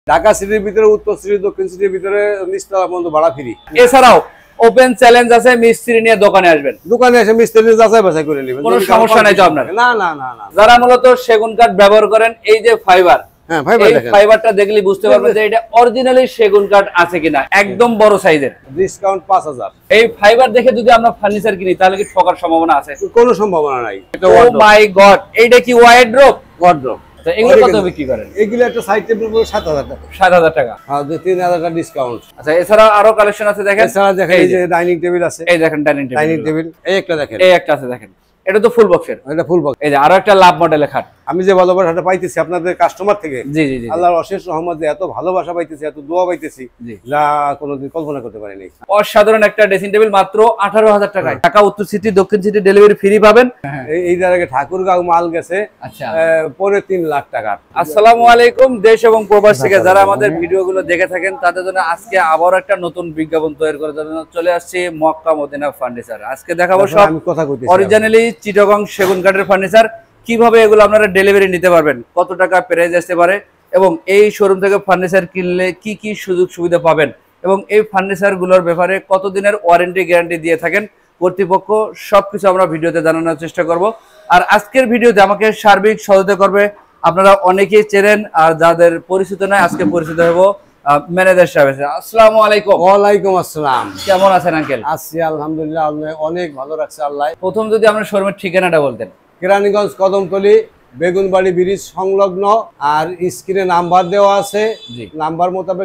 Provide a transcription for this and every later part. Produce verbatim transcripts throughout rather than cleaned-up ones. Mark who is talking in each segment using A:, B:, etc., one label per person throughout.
A: ঢাকা সিটির ভিতরে, উত্তর সিটি, দক্ষিণ সিটির ভিতরে নিচতলা পর্যন্ত ভাড়া ফ্রি।
B: এছাড়াও ওপেন চ্যালেঞ্জ আছে, মিস্ত্রি নিয়ে দোকানে আসবেন,
A: দোকানে এসে মিস্ত্রি যাচাই বাছাই করে নেবেন,
B: কোনো সমস্যা নাই তো আপনার?
A: না না না না।
B: যারা মূলত সেগুন কাঠ ব্যবহার করেন, এই যে ফাইবার,
A: হ্যাঁ ফাইবার দেখেন,
B: ফাইবারটা দেখলে বুঝতে পারবেন যে এটা অরিজিনালি সেগুন কাঠ আছে কিনা। একদম বড় সাইজের,
A: ডিসকাউন্ট পাঁচ হাজার।
B: এই ফাইবার দেখে যদি আমরা ফার্নিচার কিনি তাহলে কি ঠকার সম্ভাবনা আছে?
A: কোনো সম্ভাবনা নাই।
B: ও মাই গড, এইটা কি ওয়ার্ড্রোব?
A: ওয়ার্ড্রোব।
B: এগুলো কত বিক্রি করেন?
A: এগুলো একটা সাইড টেবিল পুরো সাত হাজার টাকা।
B: সাত হাজার টাকা।
A: হ্যাঁ, তিন হাজার টাকা ডিসকাউন্ট।
B: আচ্ছা, এছাড়া আরো কালেকশন আছে দেখেন।
A: এছাড়া দেখেন এই যে ডাইনিং টেবিল আছে,
B: এই দেখেন ডাইনিং টেবিল,
A: ডাইনিং টেবিল এই একটা দেখেন,
B: এই একটা আছে দেখেন, এটা তো ফুল বক্সের।
A: এটা ফুল বক্স।
B: এই যে আরো একটা লাভ মডেলের খাট।
A: আমি যে ভালোবাসাটা পাইতেছি আপনাদের কাস্টমার থেকে,
B: জি জি জি,
A: আল্লাহর অশেষ রহমতে এত ভালোবাসা পাইতেছি, এত দোয়া পাইতেছি যা কোনোদিন কল্পনা করতে পারিনি।
B: অসাধারণ একটা ড্রেসিং টেবিল মাত্র আঠারো হাজার টাকায়। ঢাকা উত্তর সিটি, দক্ষিণ সিটি ডেলিভারি ফ্রি পাবেন।
A: এই জায়গায় ঠাকুরগাঁও মাল গেছে
B: আচ্ছা
A: পরে তিন লাখ টাকা।
B: আসসালামু আলাইকুম দেশ এবং প্রবাস থেকে যারা আমাদের ভিডিওগুলো দেখে থাকেন তাদের জন্য আজকে আবার একটা নতুন বিজ্ঞাপন তৈরি করার জন্য চলে আসছি মক্কা মদিনা ফার্নিচার। আজকে দেখাবো সব অরিজিনালি চিটাগং সেগুন কাঠের ফার্নিচার, কিভাবে এগুলো আপনারা ডেলিভারি নিতে পারবেন, কত টাকা প্রাইস আসতে পারে, এবং এই শোরুম থেকে ফার্নিচার কিনলে কি কি সুযোগ সুবিধা পাবেন, এবং এই ফার্নিচার গুলোর ব্যাপারে কতদিনের ওয়ারেন্টি গ্যারান্টি দিয়ে থাকেন কর্তৃপক্ষ, সবকিছু আমরা ভিডিওতে জানানোর চেষ্টা করব। আর আজকের ভিডিওতে আমাকে সার্বিক সহায়তা করবে, আপনারা অনেকেই চেনেন, আর যাদের পরিচিত নয় আজকে পরিচিত হব ম্যানেজার সাহেব। আসসালামু আলাইকুম।
A: ওয়ালাইকুম আসসালাম।
B: কেমন আছেন আঙ্কেল?
A: আছি আলহামদুলিল্লাহ, অনেক ভালো রাখছে আল্লাহ।
B: প্রথম যদি আপনার শোরুমের ঠিকানাটা বলতেন।
A: কেরানীগঞ্জ কদমতলী বেগুনবাড়ি ব্রিজ সংলগ্ন, আর স্ক্রিনে নাম্বার দেওয়া আছে, নাম্বার মোতাবেক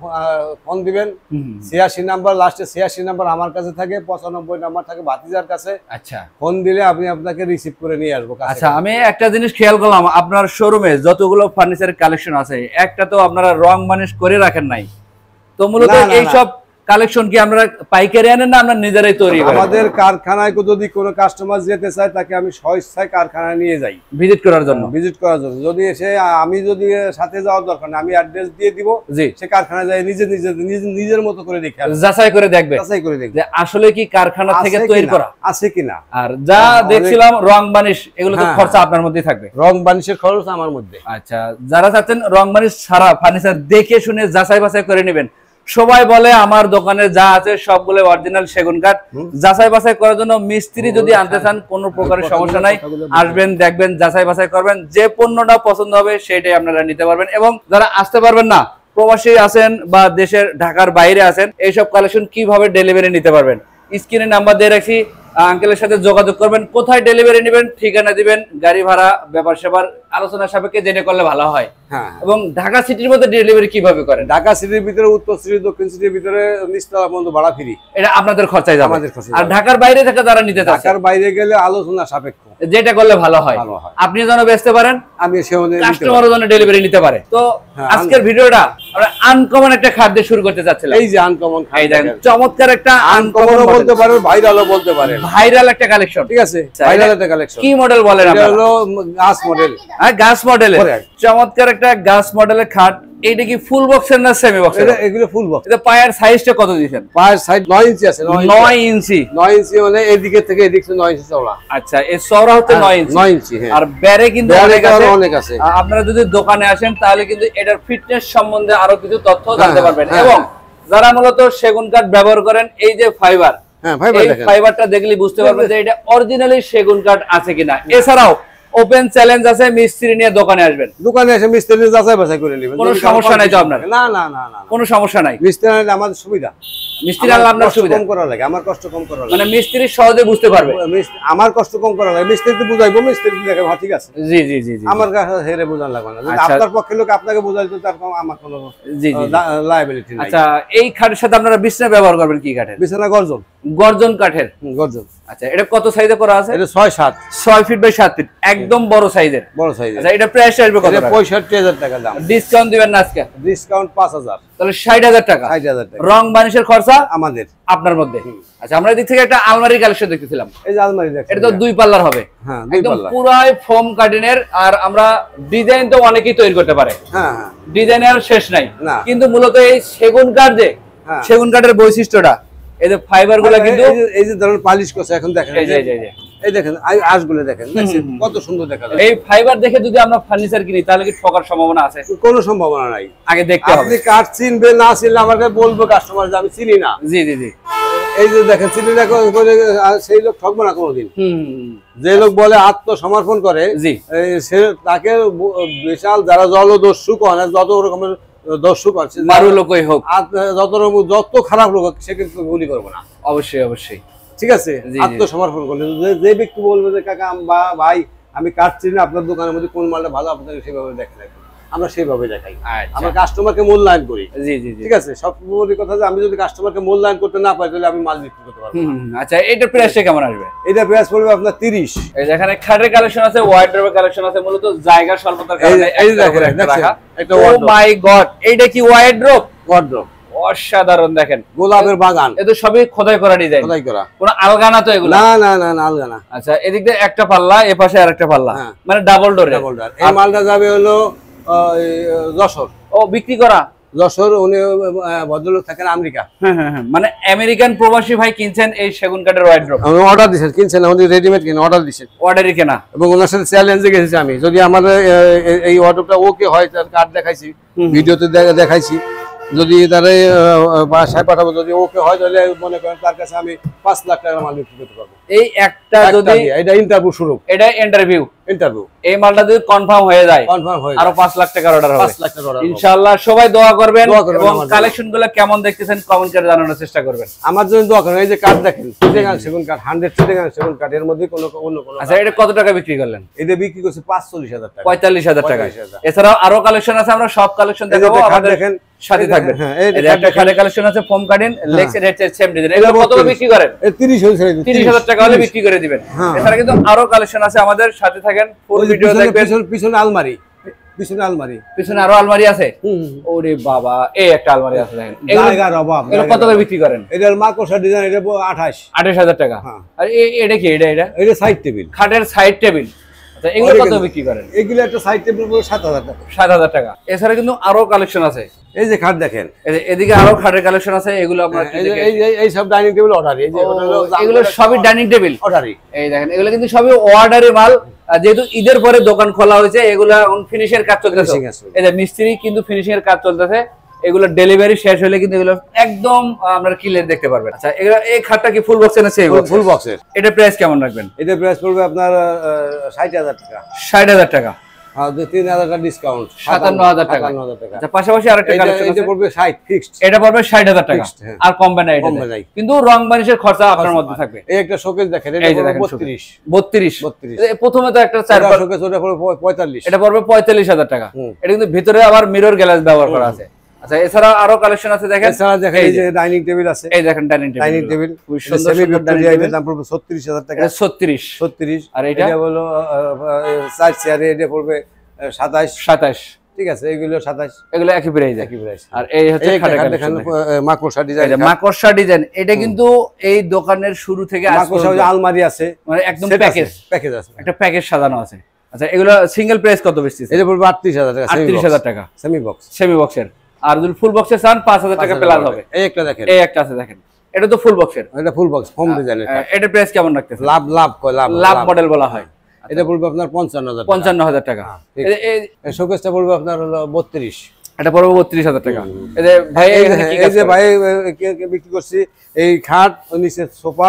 A: ফোন দিবেন। ছিয়াশি নাম্বার, লাস্টে ছিয়াশি নাম্বার আমার কাছে থাকে, পঁচানব্বই নাম্বার থাকে ভাতিজার কাছে। আচ্ছা, ফোন দিলে আমি আপনাকে রিসিভ করে নিয়ে আসবো।
B: আচ্ছা, আমি একটা জিনিস খেয়াল করলাম, আপনার শোরুমে যতগুলো ফার্নিচারের কালেকশন আছে একটা তো আপনারা রং মানিশ করে রাখেন নাই, তো মূলত এইসব কালেকশন কি আমরা পাইকারি আনেন না আমরা নিজেরাই তৈরি করি?
A: আমাদের কারখানায় যদি কোনো কাস্টমার যেতে চায় তাকে আমি স্বেচ্ছায় কারখানায় নিয়ে যাই
B: ভিজিট করার জন্য।
A: ভিজিট করার জন্য যদি এসে আমি যদি সাথে যাওয়ার দরকার না, আমি অ্যাড্রেস দিয়ে দিব,
B: জি
A: সে কারখানায় যায় নিজে নিজে নিজের মতো করে দেখে
B: যাচাই করে দেখবে,
A: যাচাই করে দেখবে
B: যে আসলে কি কারখানা থেকে তৈরি করা আছে কিনা। আর যা দেখছিলাম রং বানিশ, এগুলো তো খরচা আপনার মধ্যেই থাকবে।
A: রং বানিশের খরচ আমার মধ্যে।
B: আচ্ছা, যারা চাচ্ছেন রং বানিশ ছাড়া ফার্নিচার দেখে শুনে যাচাই বাছাই করে নেবেন, সবাই বলে আমার দোকানে যা আছে সবগুলো অরিজিনাল সেগুন কাঠ, যাচাই বাছাই করার জন্য মিস্ত্রি যদি আনতে চান কোনো প্রকারের সমস্যা নাই, আসবেন দেখবেন যাচাই বাছাই করবেন, যে পণ্যটা পছন্দ হবে সেটাই আপনারা নিতে পারবেন। এবং যারা আসতে পারবেন না, প্রবাসী আছেন বা দেশের ঢাকার বাইরে আছেন, এইসব কালেকশন কিভাবে ডেলিভারি নিতে পারবেন স্ক্রিনে নাম্বার দিয়ে রাখছি, আঙ্কেলের সাথে যোগাযোগ করবেন, কোথায় ডেলিভারি নেবেন ঠিকানা দিবেন, গাড়ি ভাড়া ব্যাপার সেবার আলোচনা সাপেক্ষে জেনে করলে ভালো হয়। হ্যাঁ, এবং ঢাকা সিটির মধ্যে ডেলিভারি কিভাবে করেন?
A: ঢাকা সিটির ভিতরে, উত্তর সিটি, দক্ষিণ সিটির ভিতরে নিচতলা পর্যন্ত ভাড়া ফ্রি।
B: এটা আপনাদের খরচায় যাবে। আর ঢাকার বাইরে থেকে যারা নিতে চান,
A: ঢাকার বাইরে গেলে আলোচনা সাপেক্ষ
B: যেটা করলে ভালো হয়, আপনি যেন বেচতে পারেন, আমি কাস্টমারও যেন ডেলিভারি নিতে পারে। তো আজকের ভিডিওটা আমরা আনকমন একটা খাদ্য শুরু করতে চাচ্ছিলাম।
A: এই যে আনকমন খাই দেখেন,
B: চমৎকার একটা
A: আনকমন বলতে পারেন, ভাইরালও বলতে পারেন,
B: ভাইরাল একটা কালেকশন।
A: ঠিক আছে, ভাইরাল একটা কালেকশন।
B: কি মডেল বলেন?
A: এটা হলো গাছ মডেল।
B: হ্যাঁ, গাছ মডেল, চমৎকার একটা গাছ মডেলের খাট। এইটা কি ফুল বক্সের না সেমি বক্সের?
A: এটা এগুলো ফুল বক্স।
B: এটা পায়ের সাইজটা কত দিবেন?
A: পায়ের সাইজ নয় ইঞ্চি আছে।
B: নয় ইঞ্চি।
A: নয় ইঞ্চি মানে এদিকে থেকে এদিকে নয় ইঞ্চি চওড়া।
B: আচ্ছা, এই চওড়া হচ্ছে নয় ইঞ্চি।
A: নয় ইঞ্চি, হ্যাঁ।
B: আর ব্যারে কিন্তু অনেক আছে,
A: অনেক আছে।
B: আপনারা যদি দোকানে আসেন তাহলে কিন্তু এটার ফিটনেস সম্বন্ধে আরো কিছু তথ্য জানতে পারবেন। এবং যারা মূলত সেগুন কাঠ ব্যবহার করেন, এই যে ফাইবার,
A: হ্যাঁ ফাইবার দেখেন,
B: ফাইবারটা দেখলে বুঝতে পারবেন যে এটা অরিজিনালি সেগুন কাঠ আছে কিনা। এছাড়াও ওপেন চ্যালেঞ্জ আছে, মিস্ত্রি নিয়ে দোকানে আসবেন,
A: দোকানে এসে মিস্ত্রি যাচাই বাছাই করে নেবেন,
B: কোনো সমস্যা নাই তো আপনার?
A: না না না না, কোনো
B: সমস্যা নাই।
A: মিস্ত্রি আনলে আমাদের সুবিধা,
B: মিস্ত্রি আনলে আপনার সুবিধা
A: কম করা লাগে, আমার কষ্ট কম করা লাগে,
B: মানে মিস্ত্রি সহজে বুঝতে পারবে,
A: আমার কষ্ট কম করা লাগে, মিস্ত্রিতে বুঝাইবো, মিস্ত্রি দেখে হ্যাঁ ঠিক আছে।
B: জি জি জি জি,
A: আমার কাছে হেরে বোঝান লাগবে না, যদি আপনার পক্ষে লোক আপনাকে বুঝাইতো তার আমার কোনো জি জি লায়াবিলিটি নাই।
B: আচ্ছা, এই খাটের সাথে আপনারা বিছনা ব্যবহার করবেন কি কাঠের?
A: বিছনা গর্জন।
B: গর্জন কাঠের।
A: গর্জন।
B: আচ্ছা, এটা কত সাইজে করা আছে?
A: এটা ছয় সাত,
B: ছয় ফিট বাই সাত ফিট, একদম বড় সাইজের।
A: বড় সাইজের।
B: আচ্ছা, এটা প্রাইস আসবে কত?
A: এটা পঁয়ষট্টি হাজার টাকা দাম।
B: ডিসকাউন্ট দিবেন না আজকে?
A: ডিসকাউন্ট পাঁচ হাজার,
B: তাহলে ষাট হাজার টাকা।
A: ষাট হাজার টাকা।
B: রং বানিশের খরচা
A: আমাদের,
B: আপনার মধ্যে। আচ্ছা, আমরা এদিক থেকে একটা আলমারি কালেকশন দেখতেছিলাম।
A: এই যে আলমারি দেখেন,
B: এটা তো দুই পাল্লার হবে। হ্যাঁ, একদম পুরাই ফোম কাটিনের। আর আমরা ডিজাইন তো অনেকেই তৈরি করতে পারে, হ্যাঁ হ্যাঁ, ডিজাইনের শেষ নাই, কিন্তু মূলত এই সেগুন কাঠ যে, সেগুন কাঠের বৈশিষ্ট্যটা, এই যে ফাইবার গুলো কিন্তু
A: এই যে ধরুন পালিশ করছে, এখন দেখেন
B: এই যে এই যে
A: এই দেখেন আঁশগুলো দেখেন, কত সুন্দর দেখা যায়।
B: এই ফাইবার দেখে যদি আমরা ফার্নিচার কিনি তাহলে কি ঠকার সম্ভাবনা আছে?
A: কোনো সম্ভাবনা নাই।
B: আগে দেখতে হবে।
A: আপনি কাঠ চিনবে না চিনলে আমাকে বলবো কাস্টমার যে আমি চিনি না।
B: জি জি জি।
A: এই যে দেখেন চিনি না করে সেই লোক ঠকবে না কোনোদিন। যে লোক বলে আত্মসমর্পণ করে সে তাকে বিশাল যারা জলদস্যু করে, যত রকমের দর্শক আছে
B: মারু লোকই হোক,
A: যত যত খারাপ লোক হোক সে কিন্তু গুলি করবে না।
B: অবশ্যই অবশ্যই,
A: ঠিক আছে। আত্মসমর্পণ করলে যে ব্যক্তি বলবে যে কাকা বা ভাই আমি কাটছি না, আপনার দোকানের মধ্যে কোন মালটা ভালো আপনাকে সেভাবে দেখে রাখবেন, আমরা সেইভাবে দেখাই। আমরা কাস্টমারকে মূল্যায়ন করি।
B: জি জি জি,
A: ঠিক আছে। সবসময় কথা যে আমি যদি কাস্টমারকে মূল্যায়ন করতে না পারি তাহলে আমি মাল বিক্রি করতে পারবো না।
B: আচ্ছা, এটার প্রাইসটা কেমন আসবে?
A: এটা প্রাইস পড়বে আপনার তিরিশ।
B: এই যেখানে খাটের কালেকশন আছে, ওয়ার্ডরোবের কালেকশন আছে, মূলত জায়গা স্বল্পতার কারণে এই দেখেন একটা। ও মাই গড, এইটা কি ওয়ার্ডরোব?
A: ওয়ার্ডরোব
B: অসাধারণ, দেখেন
A: গোলাপের বাগান,
B: এটা সবই খোদাই করা ডিজাইন,
A: খোদাই করা,
B: কোন আলগানা তো এগুলো
A: না না না না আলগানা।
B: আচ্ছা, এদিক দিয়ে একটা পাল্লা, এই পাশে আরেকটা পাল্লা, মানে ডাবল ডোর।
A: Double door. এই মালটা যাবে হলো যশোর।
B: ও বিক্রি করা
A: যশোর। উনি ভদ্রলোক থাকেন আমেরিকা।
B: হ্যাঁ হ্যাঁ হ্যাঁ, মানে আমেরিকান প্রবাসী ভাই কিনছেন এই সেগুন কাঠের ওয়ার্ডরোব।
A: আমি অর্ডার দিয়েছেন, কিনছেন উনি রেডিমেড কিনে অর্ডার দিয়েছেন,
B: অর্ডারই কেনা। এবং
A: ওনার সাথে চ্যালেঞ্জে গেছি আমি, যদি আমাদের এই ওয়ার্ডরোবটা ওকে হয় তার কার্ড দেখাইছি, ভিডিওতে দেখাইছি, যদি তারা বাসায় পাঠাবো, যদি ওকে হয় তাহলে মনে করেন তার কাছে আমি পাঁচ লাখ টাকার মাল বিক্রি করতে পারবো।
B: এই একটা যদি
A: এটা ইন্টারভিউ শুরু,
B: এটা ইন্টারভিউ
A: ইন্টারভিউ
B: এই মালটা যদি কনফার্ম হয়ে যায়,
A: কনফার্ম হয়ে
B: আরো পাঁচ লাখ টাকার অর্ডার হবে।
A: পাঁচ লাখ টাকার অর্ডার
B: ইনশাআল্লাহ। সবাই দোয়া করবেন এবং কালেকশনগুলো কেমন দেখতেছেন কমেন্ট করে জানানোর চেষ্টা করবেন।
A: আমার জন্য দোয়া করেন। এই যে কাঠ দেখেন, চিটাগাং সেগুন কাঠ, হান্ড্রেড চিটাগাং সেগুন কাঠ, এর মধ্যে কোনো অন্য কোনো।
B: আচ্ছা, এটা কত টাকা বিক্রি করলেন?
A: এটা বিক্রি করছে পাঁচচল্লিশ হাজার টাকা,
B: পঁয়তাল্লিশ হাজার টাকা। এছাড়াও আরো কালেকশন আছে, আমরা সব কালেকশন দেখাবো, আমাদের দেখেন সাথে থাকবেন। এই একটা খাটে কালেকশন আছে, ফোম কাটিং, লেগস এর হেডসেট সেম ডিজাইন। এগুলো কত বিক্রি করেন?
A: তিরিশ
B: তিরিশ হাজার টাকা হলে বিক্রি করে দিবেন। এছাড়া কিন্তু আরো কালেকশন আছে, আমাদের সাথে থাকেন, ফুল ভিডিও দেখবেন।
A: পিছনে আলমারি, পিছনে আলমারি,
B: পিছনে আরো আলমারি আছে। ওরে বাবা, এই একটা আলমারি আছে দেখেন।
A: জায়গার অভাব।
B: এগুলো কত করে বিক্রি করেন?
A: এটার মাকড়সা ডিজাইন, এটা আঠাশ
B: আঠাশ হাজার টাকা। আর এটা কি? এটা এটা
A: এটা সাইড টেবিল,
B: খাটের সাইড টেবিল। আচ্ছা, এগুলো কত বিক্রি করেন?
A: এগুলো একটা সাইড টেবিল পুরো সাত হাজার টাকা।
B: সাত হাজার টাকা। এছাড়া কিন্তু আরো কালেকশন আছে।
A: এই যে খাট দেখেন,
B: এদিকে আরো খাটের কালেকশন আছে, এগুলো আমরা
A: এই এই সব ডাইনিং টেবিল অর্ডারি। এই যে
B: এগুলো সবই ডাইনিং টেবিল
A: অর্ডারি।
B: এই দেখেন, এগুলো কিন্তু সবই অর্ডারি মাল। যেহেতু ঈদের পরে দোকান খোলা হয়েছে, এগুলা ফিনিশিং এর কাজ চলতেছে। এই যে মিস্ত্রি কিন্তু ফিনিশিং এর কাজ চলতেছে। এগুলো ডেলিভারি শেষ হলে কিন্তু এগুলো একদম আমরা ক্লিয়ার দেখতে পারবেন। আচ্ছা, এগুলো এই খাটটা কি ফুল বক্সের না সেমি বক্স? ফুল বক্সের। এটা প্রাইস কেমন রাখবেন?
A: এটা প্রাইস পড়বে আপনার ষাট হাজার টাকা।
B: ষাট হাজার টাকা।
A: আর তিন হাজার টাকা ডিসকাউন্ট,
B: সাতান্ন হাজার টাকা। আচ্ছা, পাশাপাশি আরেকটা কালেকশন আছে,
A: এটা পড়বে ষাট ফিক্সড।
B: এটা পড়বে ষাট হাজার টাকা, আর কমবে না। এটা কিন্তু রং বানিশের খরচা আপনার মধ্যে থাকবে।
A: এই একটা শোকেস দেখেন, এটা পড়বে বত্রিশ বত্রিশ বত্রিশ।
B: প্রথমে তো একটা চার
A: শোকেস, ওটা পড়বে পঁয়তাল্লিশ।
B: এটা পড়বে পঁয়তাল্লিশ হাজার টাকা। এটা কিন্তু ভিতরে আবার মিরর গ্লাস ব্যবহার করা আছে। আচ্ছা, এছাড়া আরো কালেকশন আছে দেখেন।
A: এছাড়া দেখেন এই যে ডাইনিং টেবিল আছে।
B: এই দেখেন ডাইনিং টেবিল,
A: ডাইনিং টেবিল
B: খুব সুন্দর সুন্দর ডাইনিং টেবিল।
A: দাম পড়বে ছত্রিশ হাজার টাকা।
B: ছত্রিশ ছত্রিশ। আর এটা
A: হলো চার চেয়ারে, এটা পড়বে সাতাশ
B: সাতাশ।
A: ঠিক আছে, এগুলো সাতাশ।
B: এগুলো একই প্রাইস, একই প্রাইস। আর এই হচ্ছে খাটের কালেকশন,
A: মাকড়সা ডিজাইন।
B: মাকড়সা ডিজাইন। এটা কিন্তু এই দোকানের শুরু থেকে
A: মাকড়সা আলমারি আছে,
B: মানে একদম প্যাকেজ প্যাকেজ আছে, একটা প্যাকেজ সাজানো আছে। আচ্ছা, এগুলো সিঙ্গেল প্রাইস কত বেচতেছে?
A: এটা পড়বে আটত্রিশ হাজার টাকা।
B: আটত্রিশ হাজার টাকা
A: সেমি বক্স,
B: সেমি বক্সের। আর যদি ফুল বক্সের চান পাঁচ হাজার টাকা প্লাস হবে।
A: এই একটা দেখেন,
B: এই একটা আছে দেখেন, এটা তো ফুল বক্সের।
A: এটা ফুল বক্স হোম ডিজাইনের।
B: এটার প্রাইস কেমন রাখতেছে?
A: লাভ লাভ কয় লাভ
B: লাভ মডেল বলা হয়।
A: এটা পড়বে আপনার পঞ্চান্ন হাজার
B: পঞ্চান্ন হাজার টাকা।
A: এই শোকেসটা পড়বে আপনার হলো বত্রিশ।
B: এটা পড়বে বত্রিশ হাজার টাকা। এই যে ভাই,
A: এই যে ভাই বিক্রি করছি এই খাট, নিচে সোফা,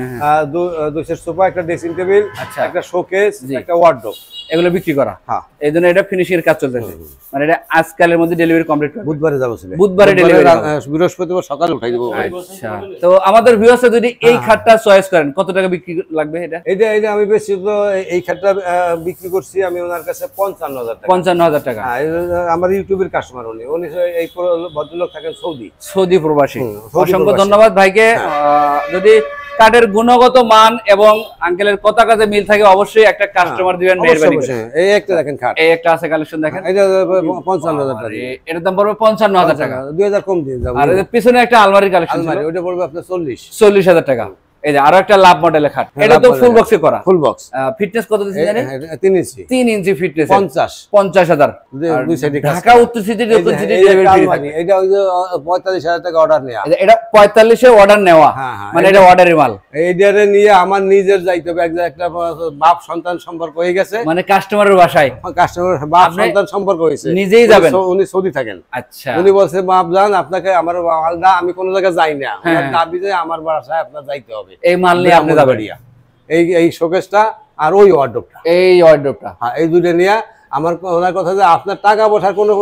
A: দুই সেট সোফা, একটা ড্রেসিং টেবিল, একটা শোকেস, একটা ওয়ার্ডরোব, এগুলো বিক্রি করা। হ্যাঁ, এই জন্য এটা ফিনিশিং এর কাজ চলতেছে। মানে এটা আজকালের মধ্যে ডেলিভারি কমপ্লিট করব। বুধবারে যাব ছিল, বুধবারে ডেলিভারি, বৃহস্পতিবার সকালে উঠাই দেব। আচ্ছা, তো আমাদের ভিউয়ার্স যদি এই খাটটা চয়েস করেন কত টাকা বিক্রি লাগবে? এটা এটা এটা আমি বেশি তো এই খাটটা বিক্রি করছি আমি ওনার কাছে পঞ্চান্ন হাজার টাকা। পঞ্চান্ন হাজার টাকা। আমার ইউটিউবের কাস্টমার উনি, উনি এই ভদ্রলোক থাকেন সৌদি, সৌদি প্রবাসী। অসংখ্য ধন্যবাদ ভাইকে। যদি কাঠের গুণগত মান এবং আঙ্কেলের কথা কাজে মিল থাকে অবশ্যই একটা কাস্টমার দিবেন মেহেরবানি করে। এই একটা দেখেন খাট, এই একটা আছে কালেকশন দেখেন, এটা পঞ্চান্ন হাজার টাকা। এটার দাম পড়বে পঞ্চান্ন হাজার টাকা, দুই হাজার কম দিয়ে যাব। আর এর পিছনে একটা আলমারির কালেকশন, আলমারি ওটা পড়বে আপনার চল্লিশ চল্লিশ হাজার টাকা।
B: এই যে আরো একটা লাভ মডেলের খাট, এটা তো ফুল বক্সে করা,
A: ফুল বক্স।
B: ফিটনেস কত দিচ্ছেন জানেন?
A: তিন ইঞ্চি,
B: তিন ইঞ্চি ফিটনেস,
A: পঞ্চাশ
B: পঞ্চাশ হাজার।
A: দুই সাইডে
B: ঢাকা উত্তর সিটি দক্ষিণ সিটি ডেলিভারি ফ্রি থাকে।
A: এটা ওই যে পঁয়তাল্লিশ হাজার টাকা অর্ডার নেওয়া,
B: এটা পঁয়তাল্লিশ এ অর্ডার নেওয়া, মানে এটা অর্ডারের মাল।
A: এইটারে নিয়ে আমার নিজের যাইতে হবে, একটা বাপ সন্তান সম্পর্ক হয়ে গেছে,
B: মানে কাস্টমারের বাসায়
A: কাস্টমার বাপ সন্তান সম্পর্ক হয়েছে,
B: নিজেই যাবেন,
A: উনি সৌদি থাকেন।
B: আচ্ছা,
A: উনি বলছে বাপ যান আপনাকে আমার মালটা আমি কোনো জায়গায় যাই না, আমার দাবি যে আমার বাসায় আপনার যাইতে হবে,
B: এই মাল নিয়ে আপনি যাবেন।
A: এই এই শোকেসটা আর ওই ওয়ার্ডরোবটা,
B: এই ওয়ার্ডরোবটা,
A: হ্যাঁ এই দুটো নিয়ে আমার ওনার কথা যে আপনার টাকা পয়সার কোনো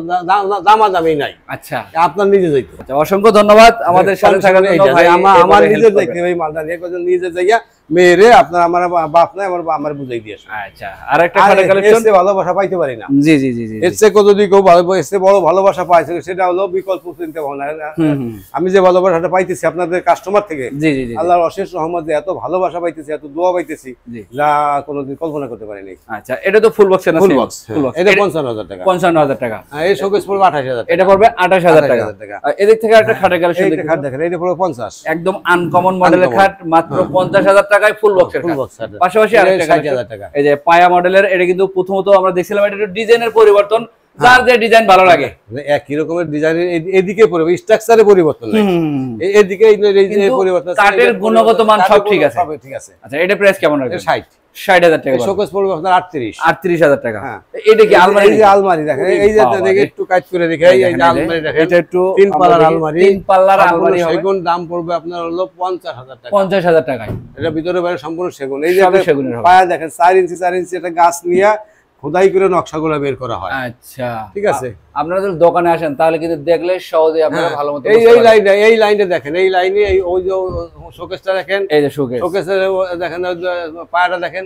A: দামাদামি নাই।
B: আচ্ছা,
A: আপনার নিজে যাইতে।
B: আচ্ছা, অসংখ্য ধন্যবাদ আমাদের সাথে থাকার জন্য ভাই।
A: আমার আমার নিজে যাইতে এই মালটা নিয়ে কজন নিজে যাইয়া মেরে আপনার আমার বাপ নাই আমার আমার বুঝাই দিয়ে আসে।
B: আচ্ছা, আরেকটা খাটের কালেকশন,
A: এর ভালোবাসা পাইতে পারি না।
B: জি জি জি জি,
A: এর চেয়ে যদি কেউ ভালো এর চেয়ে বড় ভালোবাসা পাইছে সেটা হলো বিকল্প চিন্তা ভাবনা। আমি যে ভালোবাসাটা পাইতেছি আপনাদের কাস্টমার থেকে,
B: জি জি জি,
A: আল্লাহর অশেষ রহমত, এত ভালোবাসা পাইতেছি, এত দোয়া পাইতেছি যা কোনোদিন কল্পনা করতে পারিনি।
B: আচ্ছা, এটা তো ফুল বক্স না?
A: ফুল বক্স, এটা পঞ্চান্ন হাজার টাকা।
B: পঞ্চান্ন হাজার টাকা।
A: এই শোকেস পড়বে আঠাশ হাজার,
B: এটা পড়বে আঠাশ হাজার টাকা। এদিক থেকে একটা খাটের কালেকশন দেখেন,
A: খাট দেখেন, এটা পড়বে পঞ্চাশ,
B: একদম আনকমন মডেলের খাট, মাত্র পঞ্চাশ হাজার টাকায় ফুল বক্সের খাট। পাশাপাশি আরেকটা ষাট হাজার টাকা, এই যে পায়া মডেলের, এটা কিন্তু প্রথমত আমরা দেখছিলাম এটা একটু ডিজাইনের পরিবর্তন, যার যে ডিজাইন ভালো লাগে
A: একই রকমের ডিজাইনের এদিকে পরিবর্তন, স্ট্রাকচারে পরিবর্তন নাই, এদিকে এই পরিবর্তন,
B: কাঠের গুণগত মান সব ঠিক আছে,
A: সব ঠিক আছে।
B: আচ্ছা, এটা প্রাইস কেমন রাখবেন?
A: ষাট
B: ষাট হাজার টাকা।
A: শোকেস পড়বে আপনার আটত্রিশ
B: আটত্রিশ হাজার টাকা।
A: হ্যাঁ,
B: এটা কি আলমারি?
A: এই যে আলমারি দেখেন, এই যে দেখে একটু কাজ করে দেখে, এই যে আলমারি দেখেন,
B: এটা একটু
A: তিন পাল্লার আলমারি,
B: তিন পাল্লার আলমারি হবে,
A: সেগুন দাম পড়বে আপনার হলো পঞ্চাশ হাজার টাকা।
B: পঞ্চাশ হাজার টাকায়
A: এটা ভিতরে বাইরে সম্পূর্ণ সেগুন। এই যে
B: সেগুনের হবে,
A: পায়া দেখেন চার ইঞ্চি চার ইঞ্চি একটা গাছ নিয়ে খোদাই করে নকশাগুলো বের করা হয়।
B: আচ্ছা,
A: ঠিক আছে।
B: আপনারা যদি দোকানে আসেন তাহলে কিন্তু দেখলে সহজে আপনারা ভালো মতো
A: এই এই লাইনটা এই লাইনটা দেখেন, এই লাইনে এই ওই যে শোকেসটা দেখেন,
B: এই যে শোকেস,
A: শোকেসের দেখেন পায়াটা দেখেন,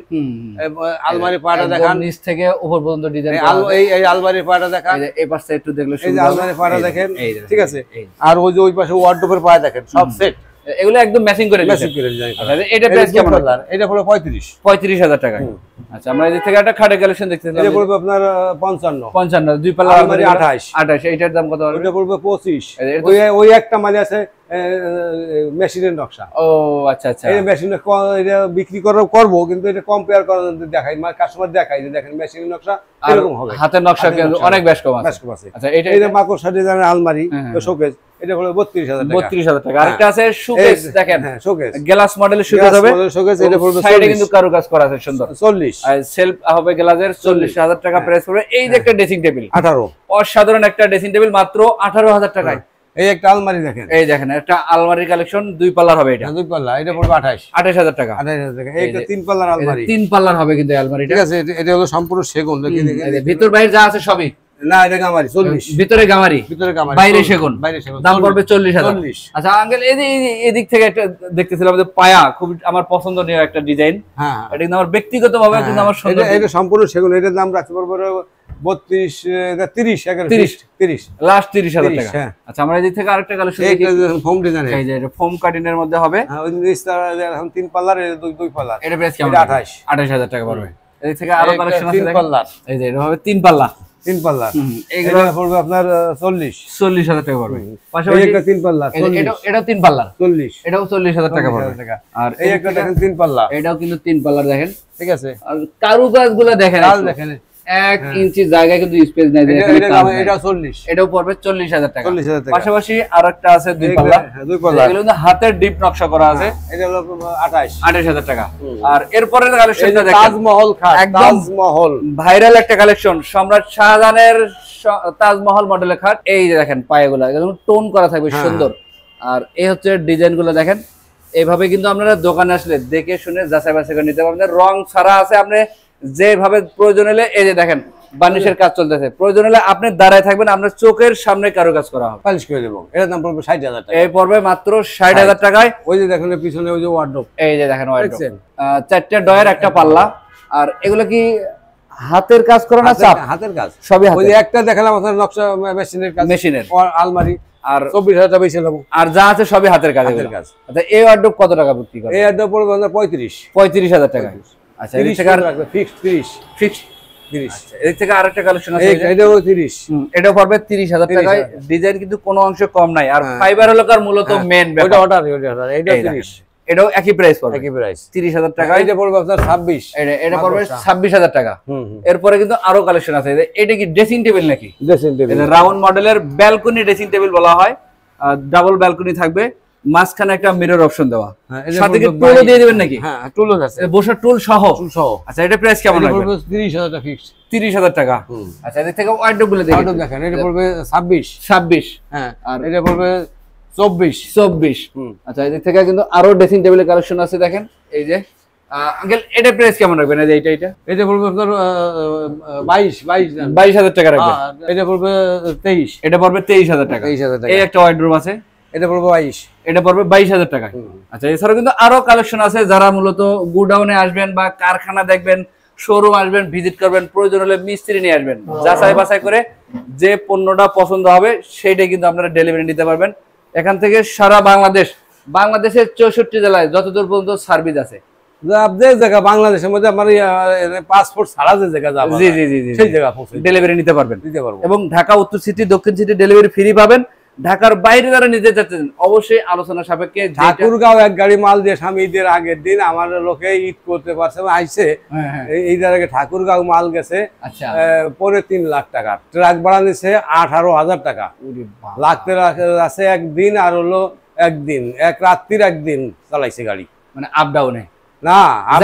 A: আলমারি পায়াটা দেখেন,
B: নিচ থেকে উপর পর্যন্ত ডিজাইন,
A: এই এই আলমারির পায়াটা দেখেন,
B: এই পাশে একটু দেখলে
A: এই যে আলমারির পায়াটা দেখেন, ঠিক আছে। আর ওই যে ওই পাশে ওয়ার্ডরোবের পায়া দেখেন, সব সেট,
B: এগুলো একদম ম্যাচিং করে
A: ম্যাচিং করে ডিজাইন করা।
B: এটা প্রাইস কেমন?
A: এটা পড়বে পঁয়ত্রিশ
B: পঁয়ত্রিশ হাজার টাকা। আচ্ছা, আমরা এদিক থেকে একটা খাটের কালেকশন দেখতেছি,
A: এটা পড়বে আপনার পঞ্চান্ন
B: পঞ্চান্ন, দুই পাল্লা আলমারি আঠাশ আঠাশ, এইটার দাম কত?
A: এটা পড়বে পঁচিশ। ওই ওই একটা মাঝে আছে মেশিনের নকশা।
B: ও আচ্ছা আচ্ছা,
A: এই মেশিনে এটা বিক্রি করব করব কিন্তু এটা কম্পেয়ার করা দেখাই, কাস্টমার দেখাই যে দেখেন মেশিনের নকশা এরকম হবে,
B: হাতের নকশা কিন্তু অনেক বেশ কম আছে।
A: আচ্ছা, এটা এটা মাকড়সা ডিজাইনের আলমারি শোকেস, এটা হলো বত্রিশ হাজার টাকা।
B: বত্রিশ হাজার টাকা। আরেকটা আছে শোকেস দেখেন,
A: হ্যাঁ শোকেস,
B: গ্লাস মডেলের শোকেস হবে,
A: শোকেস এটা পড়বে
B: সাইডে কিন্তু কারুকাজ করা আছে সুন্দর,
A: চল্লিশ।
B: আর সেলফ হবে গ্লাসের, চল্লিশ হাজার টাকা প্রাইস পড়বে। এই যে একটা ড্রেসিং টেবিল
A: আঠারো,
B: অসাধারণ একটা ড্রেসিং টেবিল, মাত্র আঠারো হাজার টাকায়।
A: এই একটা আলমারি দেখেন,
B: এই দেখেন একটা আলমারির কালেকশন, দুই পাল্লার হবে, এটা
A: দুই পাল্লা, এটা পড়বে আঠাশ,
B: আঠাশ হাজার টাকা,
A: আঠাশ হাজার টাকা। এই একটা তিন পাল্লার আলমারি,
B: তিন পাল্লার হবে কিন্তু আলমারিটা,
A: ঠিক আছে। এটা হলো সম্পূর্ণ সেগুন,
B: ভিতর বাইরে যা আছে সবই,
A: না এটা গামারি চল্লিশ,
B: ভিতরে গামারি,
A: ভিতরে গামারি,
B: বাইরে সেগুন,
A: বাইরে সেগুন,
B: দাম পড়বে চল্লিশ হাজার। আচ্ছা আঙ্কেল, এদিক থেকে একটা দেখতেছিলাম যে পায়া, খুব আমার পছন্দনীয় একটা ডিজাইন।
A: হ্যাঁ,
B: এটা কিন্তু আমার ব্যক্তিগতভাবে কিন্তু আমার সুন্দর,
A: এটা সম্পূর্ণ সেগুন, এটার দাম রাখতে পারবো বত্রিশ, তিরিশ, তিরিশ, তিরিশ,
B: লাস্ট তিরিশ হাজার টাকা। আচ্ছা, আমরা এদিক থেকে আরেকটা কালেকশন দেখি,
A: ফোম ডিজাইন,
B: এই যে এটা ফোম কাটিং এর মধ্যে হবে,
A: এখন তিন পাল্লার, দুই দুই পাল্লার,
B: এটা প্রাইস কেমন? আঠাশ, আঠাশ হাজার টাকা পড়বে। এদিক থেকে আরো কালেকশন আছে,
A: তিন পাল্লার,
B: এই যে এটা হবে তিন পাল্লা,
A: তিন পাল্লা, এগুলো পড়বে আপনার চল্লিশ,
B: চল্লিশ হাজার টাকা পড়বে।
A: পাশাপাশি একটা তিন পাল্লা,
B: এটা এটাও তিন পাল্লা,
A: চল্লিশ,
B: এটাও চল্লিশ হাজার টাকা পড়বে।
A: আর এই একটা দেখেন তিন পাল্লা,
B: এটাও কিন্তু তিন পাল্লার দেখেন,
A: ঠিক আছে।
B: আর কারুকাজগুলো দেখেন,
A: দেখেন
B: এক ইঞ্চি জায়গায় কিন্তু স্পেস নাই,
A: এটা চল্লিশ,
B: এটাও পড়বে চল্লিশ হাজার টাকা।
A: চল্লিশ হাজার টাকা।
B: পাশাপাশি আরেকটা আছে দুই পাল্লা,
A: দুই পাল্লা,
B: এগুলো কিন্তু হাতের ডিপ নকশা করা আছে,
A: এটা হলো আঠাশ,
B: আঠাশ হাজার টাকা। আর এরপরে কালেকশনটা দেখেন,
A: তাজমহল খাট, তাজমহল
B: ভাইরাল একটা কালেকশন, সম্রাট শাহজাহানের তাজমহল মডেলের খাট। এই যে দেখেন পায়াগুলো একদম টোন করা থাকবে, সুন্দর। আর এই হচ্ছে ডিজাইন গুলো দেখেন, এইভাবে কিন্তু আপনারা দোকানে আসলে দেখে শুনে যাচাই বাছাই করে নিতে পারবেন। রং ছাড়া আছে, আপনি যেভাবে প্রয়োজন হলে, এই যে দেখেন বার্নিশের কাজ চলতেছে, প্রয়োজন হলে আপনি দাঁড়ায় থাকবেন, আপনার চোখের সামনে কারো কাজ করা হবে,
A: পালিশ করে দেবো। এটার দাম পড়বে ষাট হাজার টাকা,
B: এই পড়বে মাত্র ষাট হাজার টাকায়।
A: ওই যে দেখেন পিছনে ওই যে ওয়ার্ডরোব,
B: এই যে দেখেন ওয়ার্ডরোব, চারটে ডয়ের একটা পাল্লা। আর এগুলো কি হাতের কাজ করা না চাপ?
A: হাতের কাজ
B: সবই।
A: ওই যে একটা দেখালাম আপনার নকশা মেশিনের কাজ,
B: মেশিনের
A: আলমারি,
B: আর
A: চব্বিশ হাজার টাকা বেশি নেবো,
B: আর যা আছে সবই হাতের কাজ।
A: হাতের কাজ।
B: আচ্ছা, এই ওয়ার্ডরোব কত টাকা বিক্রি করে?
A: এই ওয়ার্ডরোব পড়বে আপনার পঁয়ত্রিশ,
B: পঁয়ত্রিশ হাজার টাকা। আচ্ছা,
A: তিরিশ টাকা রাখবে, ফিক্সড তিরিশ,
B: ফিক্সড তিরিশ। এদিক থেকে আরেকটা কালেকশন আছে,
A: এটাও তিরিশ,
B: এটাও পড়বে তিরিশ হাজার টাকায়। ডিজাইন কিন্তু কোনো অংশে কম নাই, আর ফাইবার হলো কার মূলত মেন ব্যাপার।
A: ওটা অর্ডার, ওটা অর্ডার, এটা তিরিশ,
B: এটাও একই প্রাইস পড়বে,
A: একই প্রাইস
B: তিরিশ হাজার টাকা।
A: এটা পড়বে আপনার ছাব্বিশ,
B: এটা এটা পড়বে ছাব্বিশ হাজার টাকা। এরপরে কিন্তু আরো কালেকশন আছে। এটা কি ড্রেসিং টেবিল নাকি?
A: ড্রেসিং টেবিল,
B: এটা রাউন্ড মডেলের ব্যালকনি ড্রেসিং টেবিল বলা হয়। ডাবল ব্যালকনি থাকবে, মাঝখানে একটা মিরর অপশন দেওয়া, সাথে কি টুলও দিয়ে দিবেন নাকি?
A: হ্যাঁ, টুলও আছে,
B: বসার টুল সহ।
A: টুল সহ।
B: আচ্ছা, এটা প্রাইস কেমন রাখবেন?
A: তিরিশ হাজার টাকা ফিক্সড,
B: তিরিশ হাজার টাকা। আচ্ছা, এর থেকে ওয়ার্ডরোব গুলো দেখেন।
A: ওয়ার্ডরোব দেখেন, এটা পড়বে ছাব্বিশ,
B: ছাব্বিশ।
A: হ্যাঁ, আর এটা পড়বে চব্বিশ,
B: চব্বিশ। আচ্ছা, এর থেকে কিন্তু আরো ড্রেসিং টেবিলের কালেকশন আছে দেখেন। এই যে আঙ্কেল, এটা প্রাইস কেমন রাখবেন? এই যে এটা এটা
A: এটা পড়বে আপনার বাইশ, বাইশ
B: বাইশ হাজার টাকা রাখবেন।
A: এটা পড়বে তেইশ,
B: এটা পড়বে তেইশ হাজার টাকা।
A: তেইশ হাজার টাকা।
B: এই একটা ওয়ার্ডরোব আছে,
A: এটা পড়বে বাইশ,
B: এটা পড়বে বাইশ হাজার টাকা। আচ্ছা, এছাড়াও কিন্তু আরো কালেকশন আছে। যারা মূলত গোডাউনে আসবেন বা কারখানা দেখবেন, শোরুম আসবেন, ভিজিট করবেন, প্রয়োজন হলে মিস্ত্রি নিয়ে আসবেন, যাচাই বাছাই করে যে পণ্যটা পছন্দ হবে সেইটাই কিন্তু আপনারা ডেলিভারি নিতে পারবেন। এখান থেকে সারা বাংলাদেশ, বাংলাদেশের চৌষট্টি জেলায় যতদূর পর্যন্ত সার্ভিস আছে।
A: যে জায়গা বাংলাদেশের মধ্যে আমার পাসপোর্ট ছাড়া যে জায়গা যাবে,
B: জি জি জি
A: সেই জায়গা
B: ডেলিভারি নিতে পারবেন,
A: দিতে পারবো।
B: এবং ঢাকা উত্তর সিটি, দক্ষিণ সিটি ডেলিভারি ফ্রি পাবেন। ঢাকার বাইরে যারা নিতে চাচ্ছেন অবশ্যই আলোচনা সাপেক্ষে।
A: ঠাকুরগাঁও এক গাড়ি মাল দিয়ে স্বামী ঈদের আগের দিন আমার লোকে ঈদ করতে পারছে, আইসে ঈদের আগে ঠাকুরগাঁও মাল গেছে পরে তিন লাখ টাকা, ট্রাক ভাড়া নিছে আঠারো হাজার টাকা লাগতে আছে একদিন, আর হলো একদিন এক রাত্রির একদিন চালাইছে গাড়ি,
B: মানে আপ ডাউনে
A: না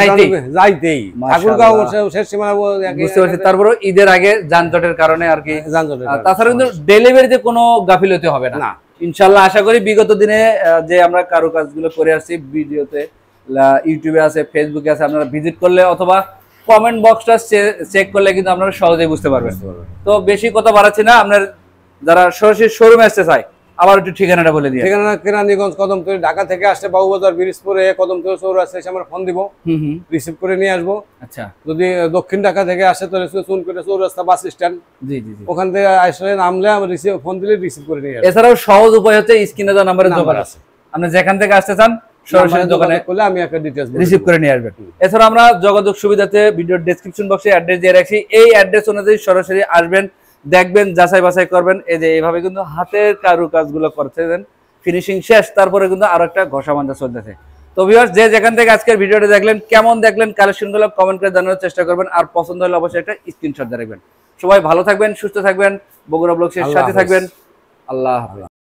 A: যাইতেই ঠাকুরগাঁও শেষ সীমানা।
B: বুঝতে পারছি। তারপরে ঈদের আগে যানজটের কারণে আর কি, যানজটের। তাছাড়া কিন্তু ডেলিভারিতে কোনো গাফিলতি হবে না ইনশাল্লাহ। আশা করি বিগত দিনে যে আমরা কারুকাজগুলো করে আসছি, ভিডিওতে, ইউটিউবে আছে, ফেসবুকে আছে, আপনারা ভিজিট করলে অথবা কমেন্ট বক্সটা চেক করলে কিন্তু আপনারা সহজেই বুঝতে পারবেন। তো বেশি কথা বাড়াচ্ছি না, আপনার যারা সরাসরি শোরুমে আসতে চায় আবার একটু ঠিকানাটা বলে দিই।
A: ঠিকানা কেরানীগঞ্জ কদমতলী, ঢাকা থেকে আসলে বাবুবাজার ব্রিজপুরে কদমতলী চৌরাস্তা এসে আমরা ফোন দিব, রিসিভ করে নিয়ে আসবো। আচ্ছা, যদি দক্ষিণ ঢাকা থেকে আসে তাহলে চুনকুটা চৌরাস্তা বাস স্ট্যান্ড, জি জি ওখান থেকে আসলে নামলে আমরা রিসিভ ফোন দিলে রিসিভ করে নিয়ে আসবো।
B: এছাড়াও সহজ উপায় হচ্ছে স্ক্রিনে দেওয়া নাম্বারে দোকান আছে, আপনি যেখান থেকে আসতে চান সরাসরি দোকানে করলে আমি একটা ডিটেইলস রিসিভ করে নিয়ে আসবেন। এছাড়া আমরা যোগাযোগ সুবিধাতে ভিডিওর ডেসক্রিপশন বক্সে অ্যাড্রেস দিয়ে রাখছি, এই অ্যাড্রেস অনুযায়ী সরাসরি আসবেন, দেখবেন, যাচাই বাছাই করবেন। এই যে এইভাবে কিন্তু হাতের কারুকাজগুলো করতেছেন, ফিনিশিং শেষ, তারপরে কিন্তু আরো একটা ঘষা বান্ধা চলতেছে। তো ভিউয়ার্স, যে যেখান থেকে আজকের ভিডিওটা দেখলেন, কেমন দেখলেন কালেকশনগুলো কমেন্ট করে জানানোর চেষ্টা করবেন, আর পছন্দ হলে অবশ্যই একটা স্ক্রিনশট দিয়ে রাখবেন। সবাই ভালো থাকবেন, সুস্থ থাকবেন, বগুড়া ব্লগসের সাথে থাকবেন। আল্লাহ হাফেজ।